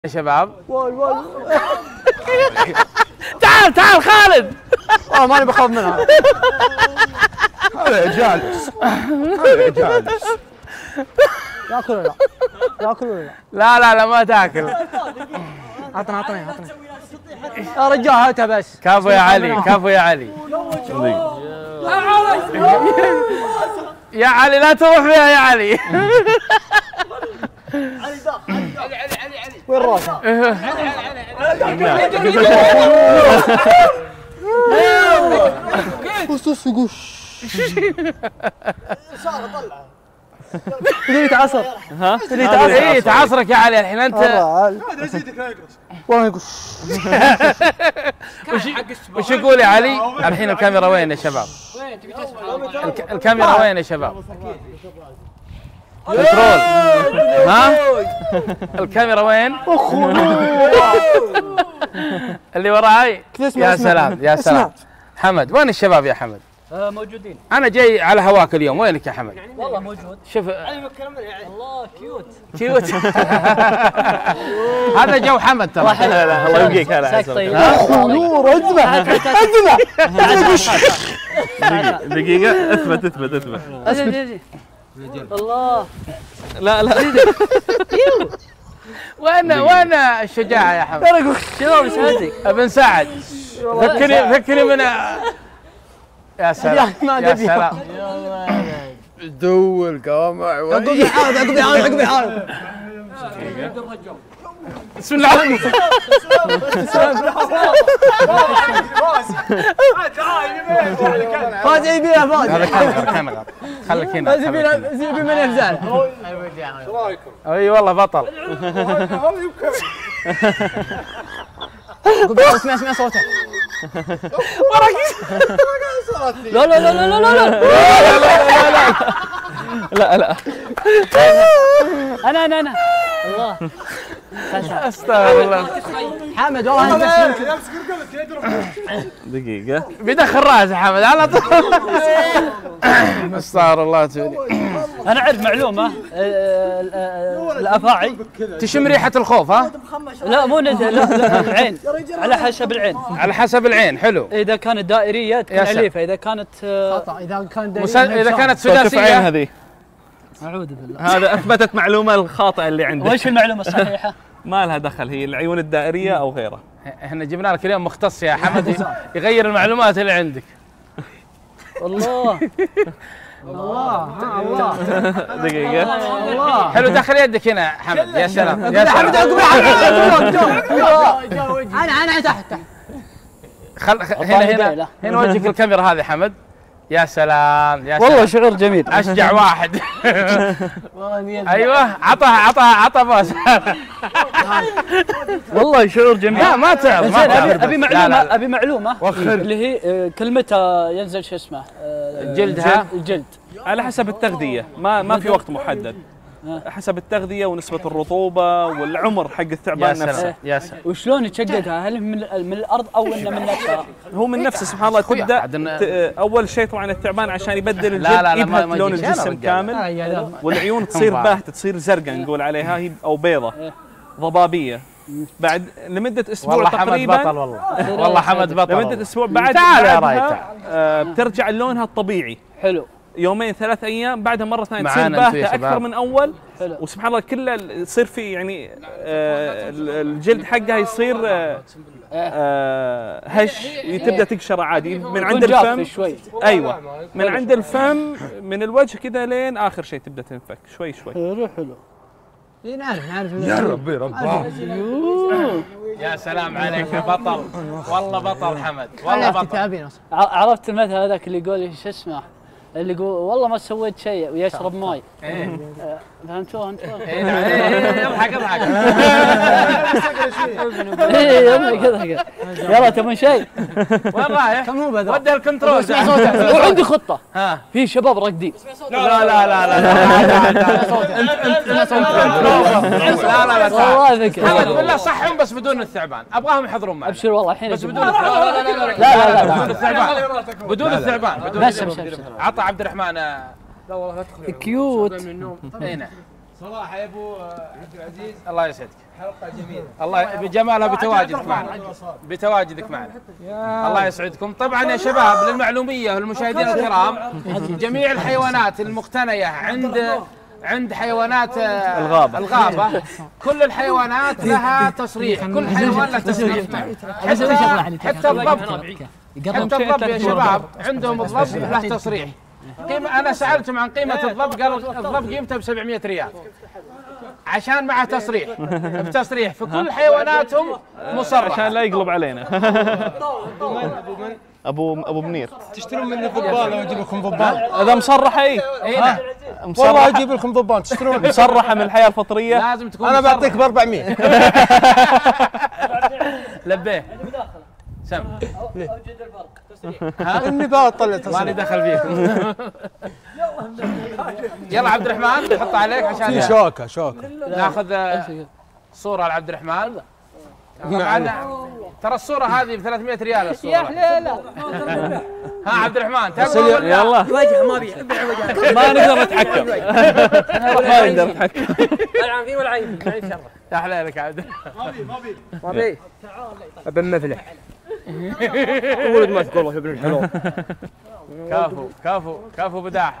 يا شباب واي تعال خالد. ماني بخاف منها. هذا جالس هذا جالس ياكل ولا لا؟ ياكل ولا لا لا؟ لا لا ما تاكل. عطني يا رجال هاتها بس. كفو يا علي كفو يا علي. يا علي لا تروح فيها يا علي. وين راسه؟ قص قش. اللي يتعصر. ها؟ اللي يتعصر. اي تعصرك يا علي الحين انت. والله يقش. وش يقول يا علي؟ الحين الكاميرا وين يا شباب؟ الكاميرا وين يا شباب؟ كنترول. ها؟ الكاميرا وين؟ اللي وراي. يا سلام يا سلام. حمد وين الشباب يا حمد؟ موجودين. انا جاي على هواك اليوم، وينك يا حمد؟ والله موجود. شوف الله كيوت. كيوت. هذا جو حمد ترى. لا الله يبقيك. هلا طيب. نور ازمه دقيقة اثبت الله. لا وين الشجاعة يا حمد؟ شباب ايش عندك؟ ابن سعد ذكرني من يا سلام يا سلام. دول قامع عقب يحارب. بسم الله الرحمن فاز يبيها فاز. هذا كان خليك هنا. فاز يبي من يفزعل. اي والله بطل. اسمع صوته. لا لا لا لا لا لا لا انا الله. استغفر الله. حمد والله دقيقة بيدخل راسه حمد على طول. استغفر الله تبارك. انا اعرف معلومه الافاعي تشم ريحة الخوف ها؟ لا مو العين على حسب العين. على حسب العين. حلو. اذا كانت دائريه تكون عليفه، اذا كانت اذا كانت شوف عين سداسية. هذه. اعوذ بالله. هذا اثبتت معلومة الخاطئة اللي عندك. وش المعلومه الصحيحه؟ ما لها دخل، هي العيون الدائرية او غيرها. احنا جبنا لك اليوم مختص يا حمد يغير المعلومات اللي عندك. الله دقيقة الله. حلو دخل يدك هنا حمد. يا سلام يا حمد سلام. انا تحت. هنا وجهك الكاميرا هذه حمد. يا سلام يا سلام. والله شعور جميل. اشجع واحد. ايوه عطى باس. والله شعور جميل. لا ما تعرف ابي معلومه اللي هي كلمتها ينزل شو اسمه جلدها. الجلد على حسب التغذية، ما في وقت محدد. حسب التغذية ونسبة الرطوبة والعمر حق الثعبان نفسه. يا سلام. وشلون يتشققها؟ هل من الارض او انه من نفسها؟ هو من نفسه سبحان الله. تبدا اول شيء طبعا الثعبان عشان يبدل الجلد يبهت لون الجسم كامل، والعيون تصير باهته، تصير زرقاء نقول عليها هي او بيضة ضبابية. بعد لمدة اسبوع والله تقريبا. حمد بطل والله حمد بطل. لمدة اسبوع بعد تعال يا رايت. بترجع لونها الطبيعي. حلو. يومين 3 ايام بعدها مره ثانيه تصير معانا انتوا يا باهته اكثر شباب. من اول. حلو. وسبحان الله كله يصير في يعني الجلد حقها يصير هش، تبدا تقشر عادي من عند الفم شوي. ايوه من عند الفم من الوجه كذا لين اخر شيء تبدا تنفك شوي شوي. حلو. نعرف يا ربي رباه. يا سلام عليك يا بطل. والله بطل حمد والله بطل. عرفت المثل هذاك اللي يقول شو اسمه، اللي يقول والله ما سويت شيء ويشرب ماي. فهمتوه انتم؟ اضحك اضحك. يلا تبون شيء؟ وين رايح؟ كم هو بذا؟ ودي الكنترول. اسمع صوته. وعندي خطه. ها في شباب راقدين. لا والله ذكي. بالله صحهم بس بدون الثعبان، ابغاهم يحضرون معي. ابشر والله الحين بس بدون الثعبان. لا بدون الثعبان. بدون الثعبان. بس عطى عبد الرحمن. كيوت. هنا صراحه يا ابو عبد العزيز الله يسعدك، حلقه جميله الله بجمالها بتواجدك معنا، بتواجدك معنا. الله يسعدكم. طبعا يا شباب للمعلوميه والمشاهدين الكرام، جميع الحيوانات المقتنيه عند حيوانات الغابة كل الحيوانات لها تصريح، كل حيوان له تصريح. حتى الضب يا شباب عندهم الضب له تصريح. أنا سألتهم عن قيمة الضب، قالوا الضب قيمته ب 700 ريال عشان معه تصريح، بتصريح في كل حيواناتهم مصرح عشان لا يقلب علينا. ابو منير تشترون مني ضبان واجيب لكم ضبان؟ اذا مصرحه اي والله اجيب لكم ضبان تشترون. مصرحه من الحياه الفطريه لازم تكون انا بعطيك ب 400. لبيه سم اوجد الفرق اني بطلع مالي دخل فيك. يلا عبد الرحمن حط عليك عشان شوكه ناخذ صوره لعبد الرحمن. ترى الصورة هذه ب 300 ريال الصورة. يا حليلة. ها عبد الرحمن تقول يلا وجهه ما بي ابيع وجهه ما نقدر نتحكم. ما نقدر نتحكم. العن فيه ولا عين فيه شرف. يا حليلك عبد. ما بي ابن مفلح ولد ما تقول ابن الحلول. كافو بداح.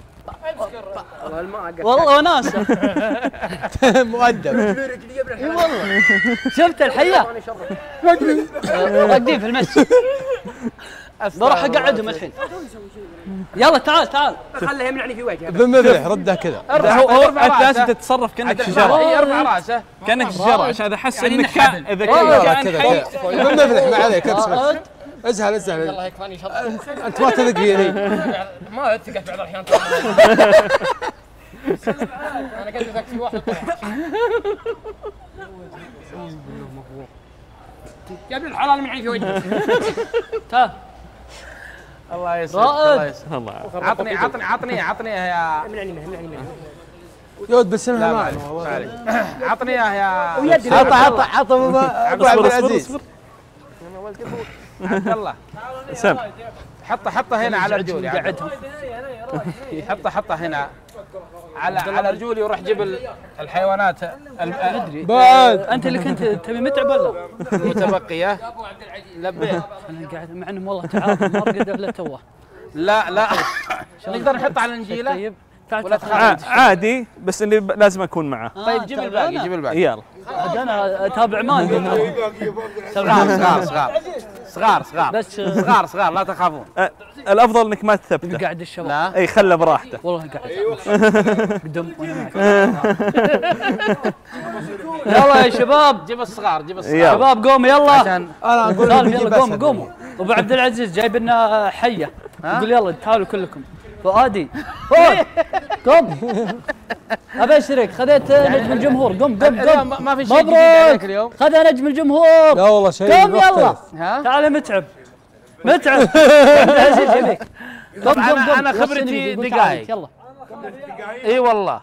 والله وناسه مؤدب. والله شفت الحية راقدين في المسجد. بروح اقعدهم الحين. يلا تعال خله يمنعني في وجهه. بمفلح رده كذا. هو انت لازم تتصرف كانك شجره. يرفع راسه كانك شجره عشان اذا حس انك اذا كان حي بمفلح ما عليك ازهل يلا هيك فاني شط. انت ما تثق فيني. ما اتقت بعض الاحيان. انا قلت لك في واحد يا ابن الحلال من عين في وجهك. تعال. الله يسعدك الله يسعدك. الله عطني يا منعني يود بس لا انها معليش عطني اياه يا ويدي عطى ابو عبد العزيز. عبد الله سم حطه هنا على رجولي. قعدهم. حطه هنا على رجولي وروح جيب الحيوانات بعد انت اللي كنت تبي متعب ولا؟ متبقيه. لبيه انا قاعد مع انهم والله تعاطوا ما رقدوا الا توه. لا نقدر نحطه على النجيله. طيب ولا تخاف عادي بس اني لازم اكون معه. طيب جيب الباقي يلا انا اتابع مان. صغار بس صغار لا تخافون. الافضل انك ما تثبته. قاعد الشباب. لا اي خله براحته. والله قاعد قدم وانا معك. يلا يا شباب جيب الصغار يلا. شباب قوموا يلا عشان انا اقول سالم يلا قوموا. ابو عبد العزيز جايب لنا حيه يقول يلا تعالوا كلكم. فؤادي قم ابشرك خذيت نجم الجمهور. قم ما في شيء جديد عليك اليوم. خذ نجم الجمهور. لا والله شيء قم يلا ها تعال يا متعب عزيز يبيك. قم انا خبرتي دقائق. يلا اي والله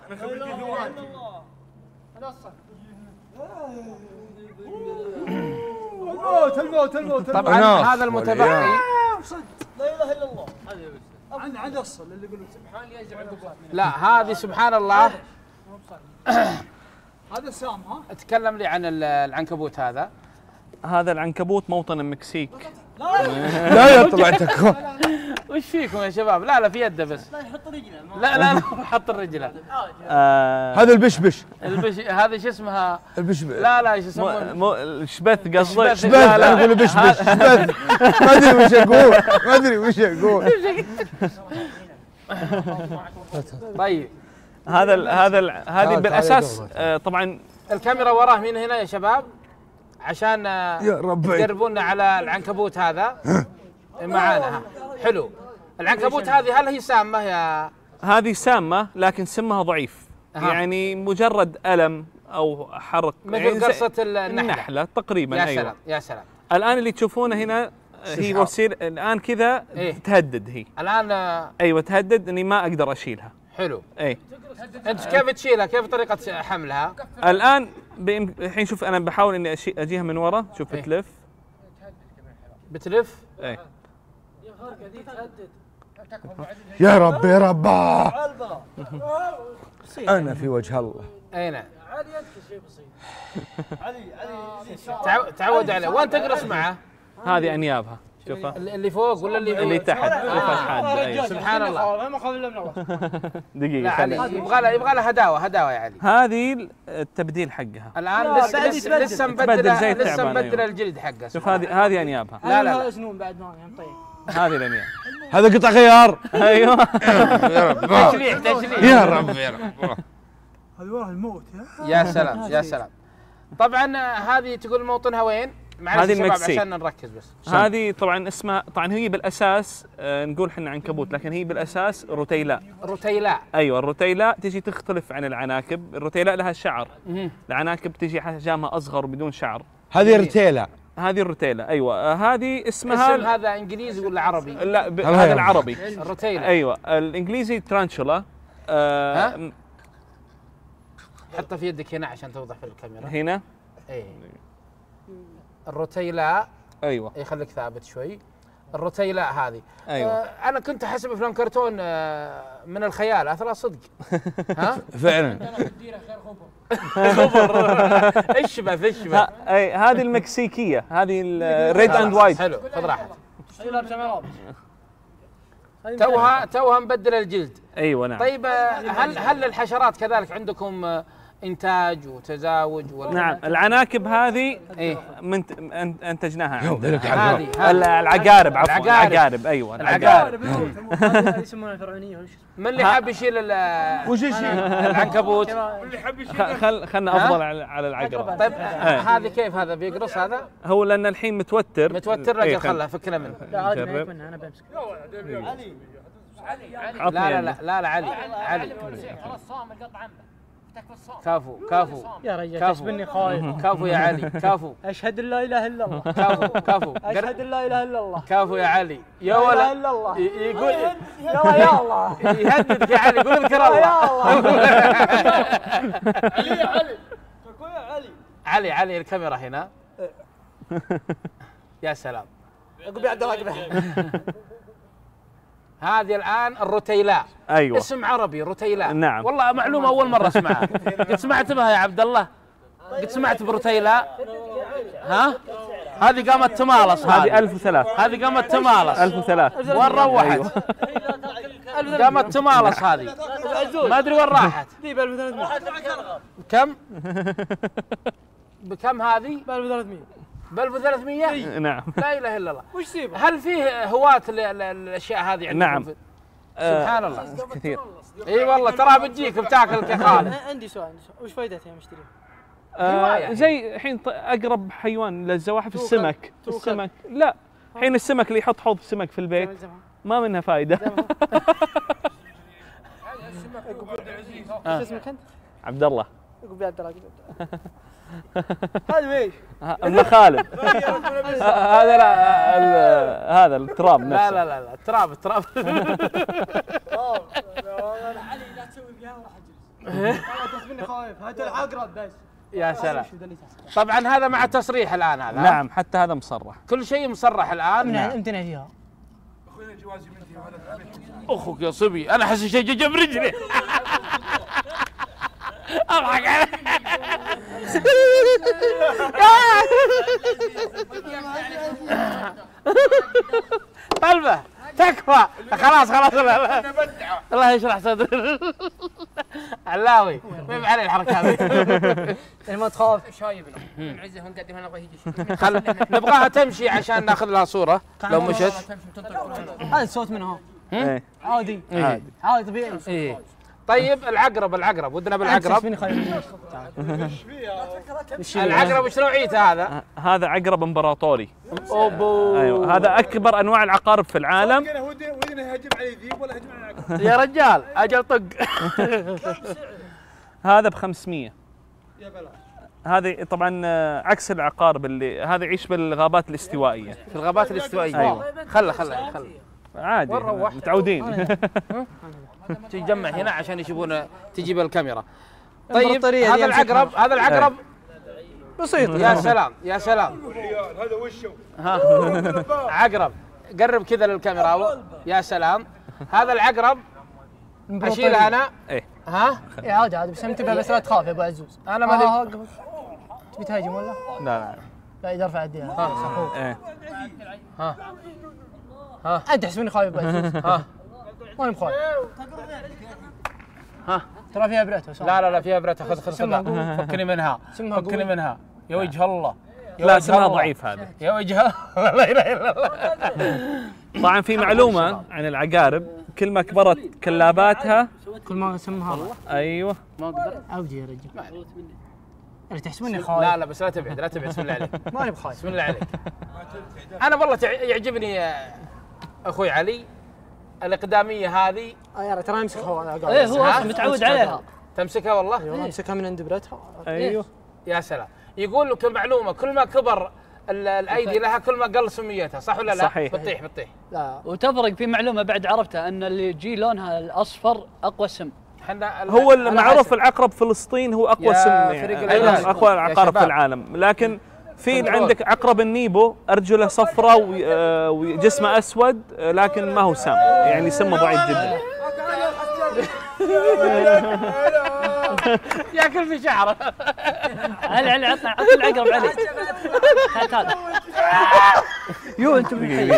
الموت طبعا هذا المتبقي. لا اله الا الله. عند اصل اللي يقولون سبحان الله يجعل لا هذه سبحان الله. هذا السام ها. تكلم لي عن العنكبوت هذا. هذا العنكبوت موطن المكسيك. لا يطلع تكون. وش فيكم يا شباب؟ لا في يده بس. لا يحط رجله. لا حط الرجله. هذا البشبش. هذه شو اسمها؟ البشبش. لا شو يسمونه؟ الشبث قصدك؟ شبث انا اقول بشبش. شبث ما ادري وش اقول. طيب هذه بالاساس طبعا الكاميرا وراه مين هنا يا شباب؟ عشان يا ربي تقربونا على العنكبوت هذا معانا. حلو. العنكبوت هذه هل هي سامة يا؟ هذه سامة لكن سمها ضعيف. يعني مجرد ألم أو حرق مثل قرصة النحلة تقريبا. يا أيوة. سلام يا سلام. الآن اللي تشوفونه هنا هي وسيلة الآن كذا تهدد هي. الآن أيوة تهدد إني ما أقدر أشيلها. حلو. أي. أنت كيف تشيلها؟ كيف طريقة حملها؟ الآن الحين شوف أنا بحاول إني أجيها من ورا. شوف تلف. بتلف؟ أي. يا رب يا رب. أنا في وجه الله. اي نعم. علي يذكر شيء بسيط. علي تعود عليه. وين تقرص معه؟ هذه انيابها شوفها اللي فوق ولا اللي تحت شوف الحاده. سبحان الله. ما خذ الا من دقيقه يبغى لها هداوه يا علي. هذه التبديل حقها الان لسه مبدل الجلد حقه. شوف هذه انيابها. لا سنون بعد ما طيب. هذه الانياب. هذا قطع خيار. ايوه تشليح يا رب يا رب. هذا وراه الموت يا سلام يا سلام. طبعا هذه تقول موطنها وين؟ هذه المكسيك عشان نركز بس. هذه طبعا اسمها طبعا هي بالاساس نقول احنا عنكبوت، لكن هي بالاساس روتيلاء. روتيلاء ايوه الروتيلاء تجي تختلف عن العناكب، الروتيلاء لها شعر، العناكب تجي حجمها اصغر وبدون شعر. هذه رتيلة. هذه الروتيلا ايوه. هذه اسمها اسم هذا انجليزي ولا عربي؟ لا هذا العربي الروتيلا. ايوه الانجليزي ترانشولا. حطها في يدك هنا عشان توضح في الكاميرا. هنا اي الروتيلا. ايوه اي خليك ثابت شوي. الروتيلا هذه ايوه. انا كنت احسب افلام كرتون من الخيال، اثرها صدق. ها فعلا. خبر. اشبث اي هذه المكسيكيه، هذه الريد اند وايت. حلو خذ راحتك. هي لابسه ملابس. توها مبدل الجلد. ايوه نعم. طيب هل الحشرات كذلك عندكم انتاج وتزاوج ولا؟ نعم العناكب هذه إيه؟ انتجناها هذه العقارب. عفوا العقارب. ايوه العقارب. يسمونها الفرعونيه ولا من اللي حاب يشيل وش يشيل العنكبوت؟ اللي حاب يشيل خلنا افضل على العقرب. طيب هذه كيف هذا بيقرص هذا؟ هو لان الحين متوتر رجل خله فكنا منه. لا عادي ما يكون انا بمسك. لا علي خلاص صام القطع عنده. كافو يا رجال تحسبني خايف. كافو يا علي كافو. اشهد ان لا اله الا الله. كافو اشهد ان لا اله الا الله. كافو يا علي يا لا ولد. اله الا الله. يقول يا الله يهددك يا علي. قول اذكر الله. يا الله. علي الكاميرا هنا. يا سلام. اقبل عبد الله اقبل. هذه الآن الروتيلاء. أيوة. اسم عربي روتيلاء. نعم. والله معلومة أول مرة أسمعها. قد سمعت بها يا عبد الله؟ قد سمعت بروتيلاء؟ ها؟ هذه قامت تمالص. هذه 1003. هذه قامت تمالص. 1003. وين روحت؟ قامت تمالص هذه. ما أدري وين راحت. ب 1300. كم؟ بكم هذه؟ ب 1300. ب 1300؟ نعم. لا إله إلا الله. وش سيبه؟ هل فيه هواة الأشياء هذه عندكم؟ نعم. سبحان الله. كثير. اي والله ترى بتجيك بتاكلك يا خالد. عندي سؤال وش فائدتها يا مشتري؟ زي الحين اقرب حيوان للزواحف السمك. السمك لا الحين السمك اللي يحط حوض سمك في البيت ما منها فائده. شو اسمك انت؟ عبد الله. يقول عبد الله. هذا ايش؟ ام خالد. هذا لا هذا التراب نفسه. لا التراب. علي لا تسوي فيها راح اجلس. والله تحسبني خايف. هذا العقرب بس. يا سلام. طبعا هذا مع تصريح الان هذا. نعم حتى هذا مصرح. كل شيء مصرح الان. امتنع فيها. اخوك يا صبي انا احس شيء جنب رجلي. اضحك عليك. قلبه تكفى خلاص الله يشرح صدر. علاوي ما يبي علي الحركه هذه. ما تخاف. شايبنا معزه ونقدم هنا نبغى يجي. نبغاها تمشي عشان ناخذ لها صوره لو مشت. هذا الصوت منها عادي طبيعي. طيب العقرب ودنا بالعقرب. العقرب وش نوعيته هذا؟ هذا عقرب امبراطوري. اوبو. ايوه هذا اكبر انواع العقارب في العالم. ودنا يهجم علي ذيب ولا يهجم على العقرب؟ يا رجال اجل طق. هذا ب 500. يا بلا. هذه طبعا عكس العقارب اللي هذا يعيش بالغابات الاستوائيه. في الغابات الاستوائيه. ايوه. خله عادي متعودين. تجمع هنا عشان يشوفون تجيب الكاميرا. طيب هذا العقرب بسيط. يا سلام. هذا وشه؟ عقرب قرب كذا للكاميرا. يا سلام. هذا العقرب اشيله انا. ايه ها؟ اي عادي بس انتبه بس لا تخاف يا ابو عزوز. انا ما تبي تهاجم ولا؟ لا لا اذا ارفع يديها. صحوح. ايه ها انت تحسبني خايف ابو عزوز؟ ماني بخايف. ترى فيها بريتها صح؟ لا فيها بريتها. خذ فكني منها. فكني منها يا وجه الله. لا سمها ضعيف هذا يا وجه الله. لا اله الا الله. طبعا في معلومه عن العقارب، كل ما كبرت كلاباتها كل ما سمها ايوه ما اقدر اودي يا رجال. انت تحسبني خايف؟ لا بس لا تبعد بسم الله عليك. ماني بخايف. بسم الله عليك. انا والله يعجبني اخوي علي الاقداميه هذه. يا ترى امسك هو. ايه هو اصلا متعود عليها. تمسكها والله؟ ايوه امسكها من عند بريتها. ايوه يا سلام. يقول لك المعلومه كل ما كبر الايدي لها كل ما قل سميتها، صح ولا لا؟ صحيح. بتطيح. لا وتفرق في معلومه بعد عرفتها ان اللي يجي لونها الاصفر اقوى سم. هو المعروف العقرب فلسطين هو اقوى سم يعني اقوى العقارب في العالم، لكن في عندك عقرب النيبو ارجله صفراء وجسمه اسود لكن ما هو سام، يعني سمه ضعيف جدا. ياكل في شعره. علي عطنا العقرب علي. تعال يو انتم من حي.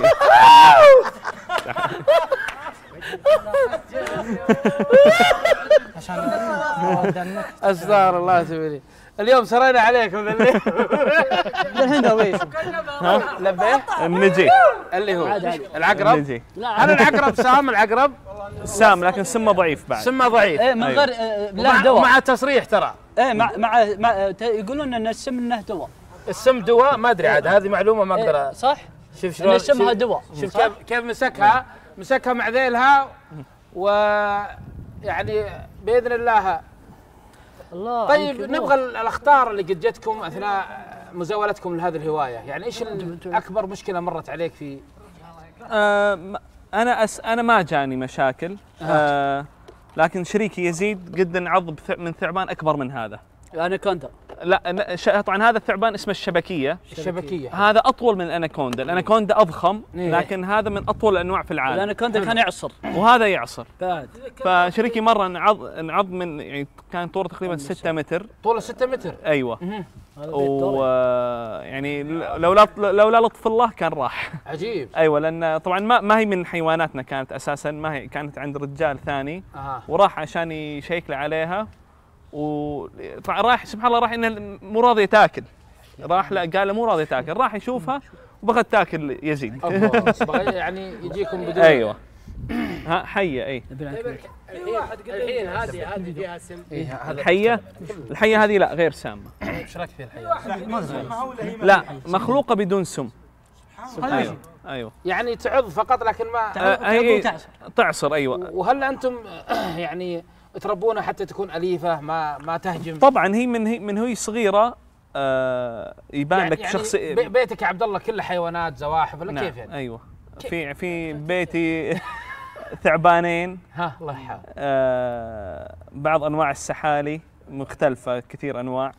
استغفر الله تبيني. اليوم سرينا عليكم الحين دويش. لبيه النجي اللي هو العقرب. النجي. هل العقرب سام؟ العقرب سام لكن سمه ضعيف بعد. سمه ضعيف. ايه من غير له دواء. مع تصريح ترى. ايه مع يقولون ان السم انه دواء. السم دواء ما ادري عاد، هذه معلومه ما اقدر. صح. شوف شلون اسمها دواء. شوف كيف مسكها مع ذيلها، ويعني باذن الله. طيب نبغى الاخطار اللي قد جتكم اثناء مزاولتكم لهذه الهوايه، يعني ايش اكبر مشكله مرت عليك في؟ انا ما جاني مشاكل، لكن شريكي يزيد قد انعض من ثعبان اكبر من هذا. الاناكوندا. لا طبعا هذا الثعبان اسمه الشبكيه. هذا اطول من الاناكوندا، الاناكوندا اضخم لكن هذا من اطول الانواع في العالم. الاناكوندا كان يعصر وهذا يعصر بعد. فشريكي مره انعض من يعني كان طوله تقريبا 6 متر. طوله 6 متر؟ ايوه. يعني لولا لطف الله كان راح. عجيب. ايوه لان طبعا ما هي من حيواناتنا، كانت اساسا ما هي، كانت عند رجال ثاني. وراح عشان يشيك عليها، وطبعا راح سبحان الله راح انها مو راضيه تاكل. راح لا قال مو راضيه تاكل، راح يشوفها وبغت تاكل يزيد. يعني يجيكم بدون. ايوه حيه. اي الحين هذه فيها سم. الحيه هذه لا غير سامه. ايش رايك في الحيه؟ لا مخلوقه بدون سم. ايوه يعني تعض فقط لكن ما تعصر. ايوه. وهل انتم يعني تربونها حتى تكون اليفه ما تهجم؟ طبعا هي من هي صغيره يبان لك شخص. بيتك يا عبد الله كله حيوانات زواحف ولا كيف يعني؟ ايوه في بيتي ثعبانين. الله يحفظك. بعض انواع السحالي مختلفه كثير انواع.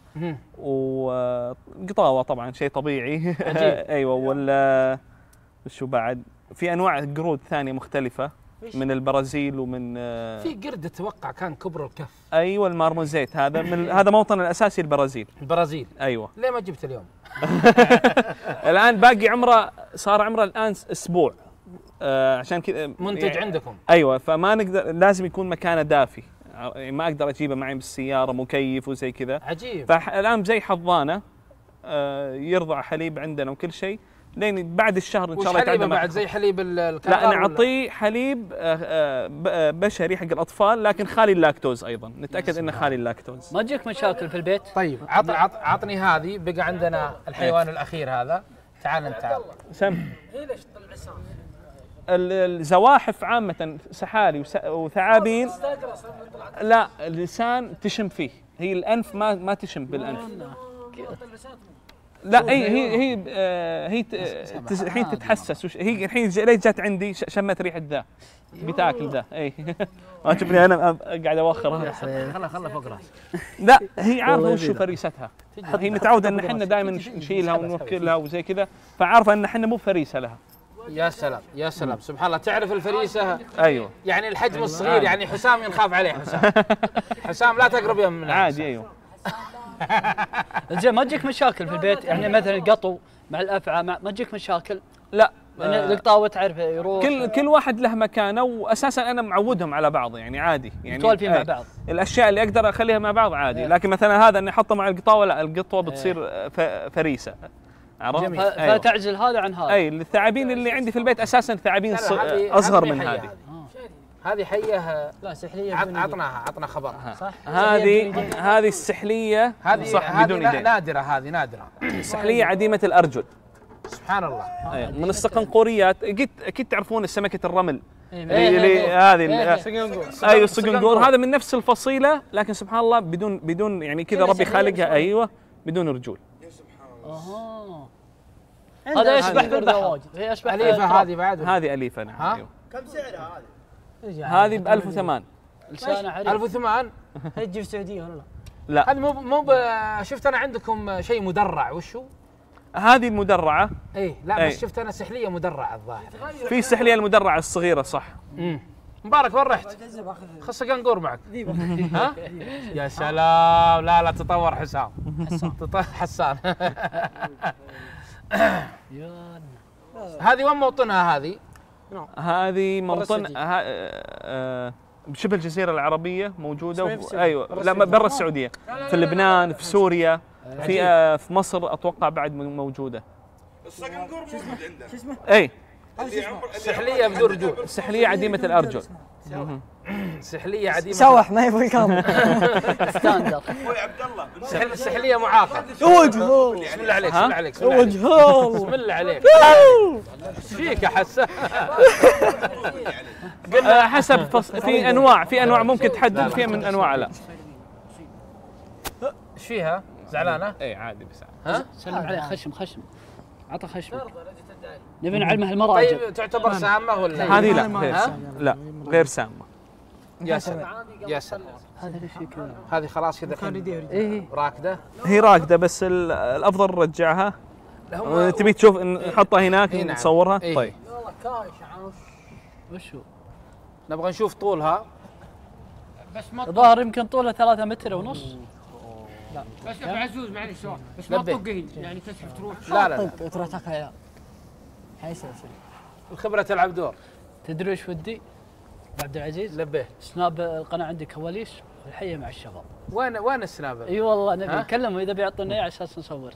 وقطاوه طبعا شيء طبيعي. ايوه. ولا شو بعد في انواع قرود ثانيه مختلفه من البرازيل ومن في قرد اتوقع كان كبر الكف. ايوه المارموزيت هذا هذا موطن الاساسي البرازيل. ايوه. ليه ما جبت اليوم؟ الان باقي عمره، صار عمره الان اسبوع. عشان كذا منتج يعني عندكم. ايوه فما نقدر، لازم يكون مكانه دافي، ما اقدر اجيبه معي بالسياره مكيف وزي كذا. عجيب. فالان زي حضانه يرضع حليب عندنا وكل شيء لين بعد الشهر ان شاء الله يتعدى بعد زي حليب الكركر. لا نعطيه حليب بشري حق الاطفال لكن خالي اللاكتوز ايضا، نتاكد انه خالي اللاكتوز. ما تجيك مشاكل في البيت؟ طيب عطني هذه، بقى عندنا الحيوان الاخير هذا. تعال سم. الزواحف عامة سحالي وثعابين لا اللسان تشم فيه، هي الأنف ما تشم بالأنف. لا هي الحين تتحسس، هي الحين ليش جات عندي شمت ريحة ذا بتاكل ذا. اي ما تشوفني انا قاعد اوخر. خلها فوق راسك. لا هي عارفه وش فريستها، هي متعوده ان احنا دائما نشيلها ونوكلها وزي كذا، فعارفه ان احنا مو فريسه لها. يا سلام يا سلام سبحان الله. تعرف الفريسه؟ ايوه يعني الحجم الصغير، يعني حسام ينخاف عليه. حسام لا تقرب يم منه. عادي. ايوه زين ما تجيك مشاكل في البيت؟ يعني مثلا القطو مع الافعى ما تجيك مشاكل؟ لا يعني القطاوه تعرف يروح، كل واحد له مكانه، واساسا انا معودهم على بعض يعني عادي، يعني متوالفين مع بعض. الاشياء اللي اقدر اخليها مع بعض عادي، لكن مثلا هذا اني احطه مع القطاوه لا، القطوه بتصير فريسه، عرفت؟ فتعزل هذا عن هذا. اي الثعابين اللي عندي في البيت اساسا ثعابين اصغر من هذه. هذه حيه. لا سحليه. عطنا خبرها. صح. هذه السحليه. صح بدون ايدين. نادره. هذه نادره. السحليه عديمه الارجل. سبحان الله. من السقنقوريات. اكيد تعرفون سمكه الرمل اللي هذه. ايوه السقنقور، هذا من نفس الفصيله، لكن سبحان الله بدون يعني كذا ربي خالقها. ايوه بدون رجول. هذا يشبه بالبحر. هي اشبه اليفه هذه بعد. هذه اليفه نعم. ايوه. كم سعرها هذه؟ هذه ب 1008. لسانه عريض. 1008. هي تجي في السعوديه ولا لا؟ لا هذه مو شفت انا عندكم شيء مدرع. وشو؟ هذه المدرعه. اي لا بس شفت انا سحليه مدرعه الظاهر. في السحليه المدرعه الصغيره صح. مبارك وين رحت؟ خص قنقور معك. ها؟ يا سلام. لا تطور حسام. حسان. هذه وين موطنها هذه؟ هذه موطن بشبه الجزيرة العربية موجودة. ايوه لا برا السعودية، في لبنان، في سوريا، في مصر اتوقع بعد موجودة. الصقنقور موجود عندنا. شو اسمه؟ اي سحلية بدون رجول. سحلية عديمة الارجل. سحلية عديمة. سوح ما يبغى الكاميرا. ستاندر. اخوي عبد الله سحلية معاقة. وجهه. بسم الله عليك. بسم الله عليك. وجهه. بسم الله عليك. ايش فيك يا حسان؟ حسب في انواع ممكن تحدد فيها من انواع. لا ايش فيها؟ زعلانة؟ اي عادي بس. ها؟ سلم عليه. خشم عطى خشم. نبي نعلمها المراجع. طيب تعتبر سامة ولا؟ هذه لا غير سامة. يا سلام يا سلام. هذا ليش كذا؟ هذه خلاص كذا راكده. هي راكده بس الافضل نرجعها. تبي تشوف نحطها هناك نصورها. طيب والله كايش عاوش. وشو؟ نبغى نشوف طولها. بس ما الظاهر يمكن طولها 3 متر ونص. لا بس ابو عزوز معليش بس ما تطق يعني تسحب تروح. لا تروح تاكل عيال. حيصير الخبرة تلعب دور. تدري وش ودي؟ عبد العزيز لبيه سناب القناه عندي كواليس والحيه مع الشباب. وين السناب؟ اي والله نبي نكلمه اذا بيعطونا اياه على اساس نصور.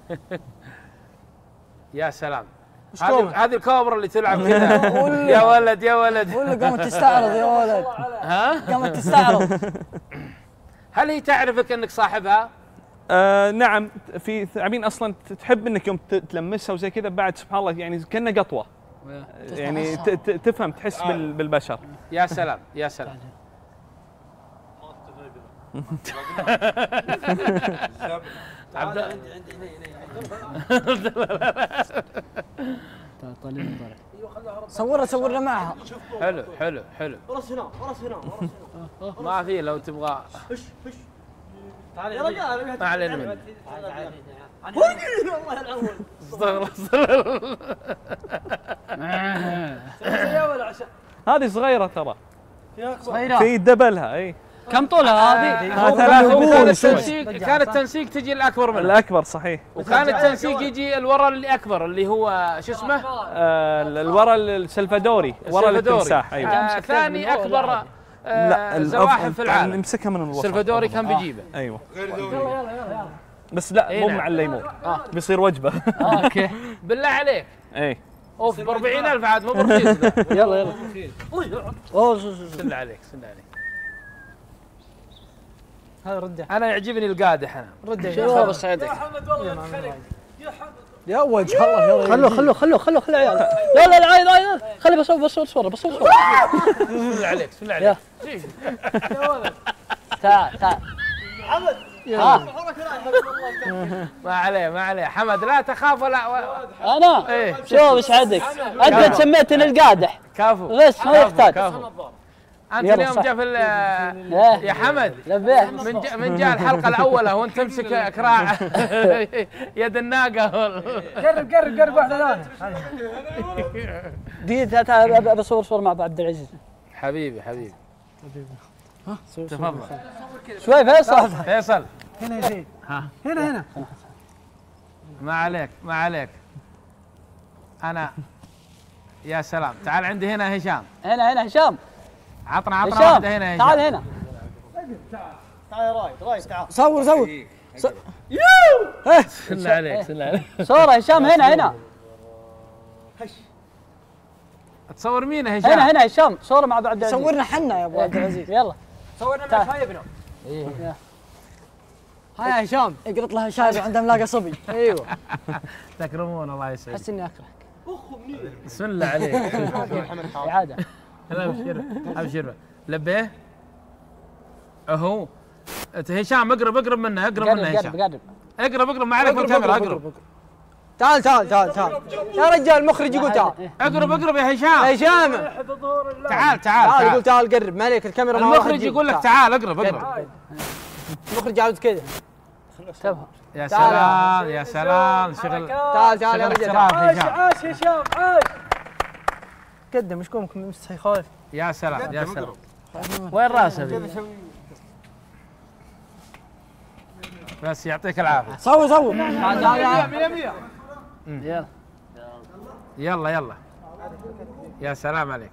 يا سلام. هذه الكوبرا اللي تلعب كذا. يا ولد ولا قامت تستعرض يا ولد. ها؟ قامت تستعرض. هل هي تعرفك انك صاحبها؟ نعم. في ثعابين اصلا تحب انك يوم تلمسها وزي كذا بعد سبحان الله يعني كأنها قطوه. يعني تفهم تحس بالبشر. يا سلام يا سلام. عبد صورنا معها. حلو. ورس هنا. ما في لو تبغى. يا رجال ما علينا منه. والله العظيم. هذه صغيرة ترى. صغيرة. في دبلها. اي كم طولها هذه؟ كان التنسيق تجي الاكبر منها. الاكبر صحيح. وكان التنسيق يجي الورا اللي اكبر اللي هو شو اسمه؟ الورا السلفادوري. ورا التمساح. ايوه. ثاني اكبر لا زواحف في العالم. نمسكها من الوسط. السلفادوري كان بيجيبه. ايوه. يلا. بس لا مو مع الليمون. بيصير وجبه. اوكي. بالله عليك. اي اوف ب 40,000 عاد مو برخيص. يلا. بسم الله عليك. هذا رده. انا يعجبني القادح انا. رده. شوف بس يدك. يا وجه الله. خلوا عيال. يلا العيال خلي بصور صورة. بسم الله عليك. تعال حمد. ما عليه حمد لا تخاف ولا انا شوف ايش عندك. انت سميتني القادح كفو بس ما يحتاج. انت اليوم جاء في يا حمد من جاء الحلقه الاولى وانت تمسك اكراع يد الناقه. قرب واحده ثانيه. دقيقة تعال بصور صورة مع عبد العزيز. حبيبي ها تفضل شوي فيصل هنا يا زيد. هنا ما عليك أنا يا سلام. تعال عندي هنا هشام. هنا هشام. عطنا واحدة هنا هشام. تعال هنا. تعال يا رايد تعال. صور سن عليك صورة هشام هنا. تصور مين هشام؟ هنا هشام صورة مع عبد العزيز. صورنا حنا يا ابو عبد العزيز. يلا صورنا مع شايبنا. هاي يا هشام اقرط لها شايب عندها ملاقى صبي. ايوه تكرمون الله يسعدك. احس اني اكرهك. بسم الله عليك. اعادة. ابشر لبيه اهو. هشام اقرب منه هشام. اقرب ما عليك من الكاميرا. اقرب تعال يا رجال المخرج يقول تعال. اقرب يا هشام. تعال يقول تعال قرب ما عليك الكاميرا. المخرج يقول لك تعال اقرب. المخرج عاوز كذا. يا سلام شغل. تعال يا رجال. عاش هشام عاش. قدم ايش كومكم مستحي خايف. يا سلام وين راسه بس يعطيك العافيه. صور يلا يا سلام عليك.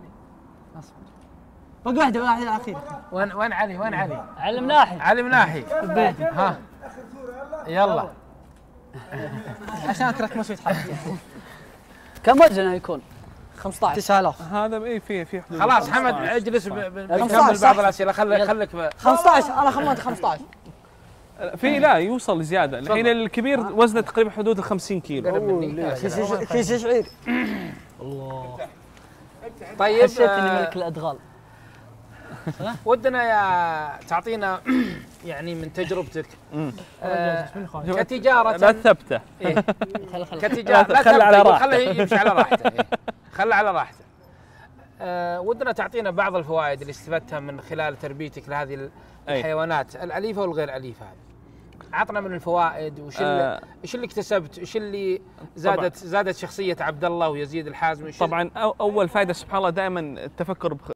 باقي واحده الاخيره. وين علي؟ علي مناحي. ها يلا عشان اكرهك ما سويت حاجه. كم وزنه يكون؟ 15 9000. هذا اي في حدود. خلاص حمد اجلس بنكمل بعض الاسئله. خليك 15 انا خمنت 15. في لا يوصل زياده. الحين الكبير وزنه تقريبا حدود ال 50 كيلو. كيس شعير. طيب حسيت اني ملك الادغال. ودنا تعطينا يعني من تجربتك كتجارة. لا تثبته. كتجارة لا خلي على راحته. خليه يمشي على راحته. خليه على راحته. ودنا تعطينا بعض الفوائد اللي استفدتها من خلال تربيتك لهذه الحيوانات الأليفة والغير أليفة. عطنا من الفوائد وش اللي اكتسبت، وش اللي زادت شخصية عبد الله ويزيد الحازمي. طبعا اول فائده سبحان الله دائما التفكر